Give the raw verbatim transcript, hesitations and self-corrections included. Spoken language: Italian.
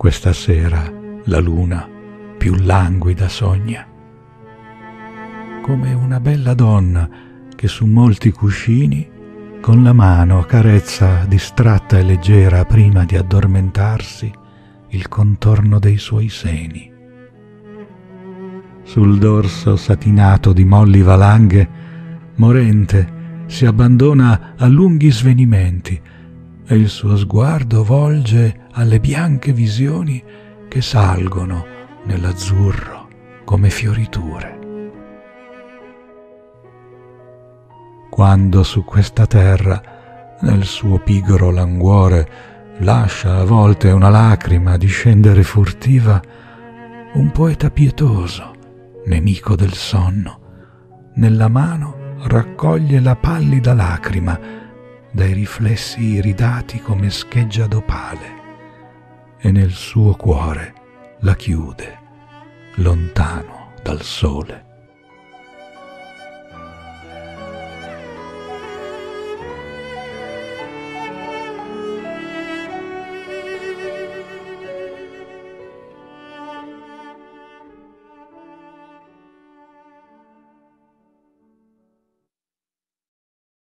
Questa sera la luna più languida sogna, come una bella donna che su molti cuscini con la mano carezza distratta e leggera prima di addormentarsi il contorno dei suoi seni. Sul dorso satinato di molli valanghe, morente, si abbandona a lunghi svenimenti e il suo sguardo volge alle bianche visioni che salgono nell'azzurro come fioriture. Quando su questa terra, nel suo pigro languore, lascia a volte una lacrima discendere furtiva, un poeta pietoso, nemico del sonno, nella mano raccoglie la pallida lacrima dai riflessi iridati come scheggia d'opale e nel suo cuore la chiude lontano dal sole.